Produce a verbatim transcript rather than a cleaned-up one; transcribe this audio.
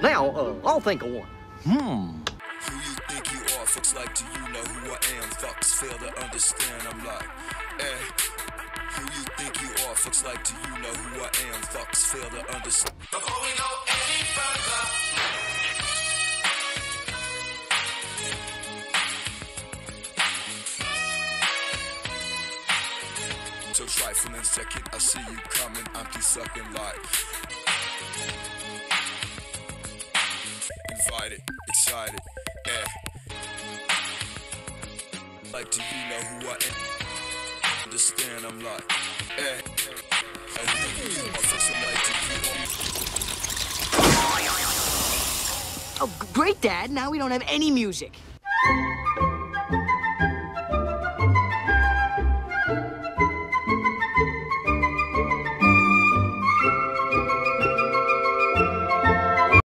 Now, uh, I'll think of one. Hmm. Who you think you are? Fucks like, do you know who I am? Fucks fail to understand. I'm like, eh. Who you think you are? Fucks like, do you know who I am? Fucks fail to understand. Before we go any further. So trifling second, I see you coming, I'm too sucking like invited, excited, eh. Like, do you know who I am? Understand, I'm like, eh. And who you are, for somebody to you. Oh, great, Dad. Now we don't have any music.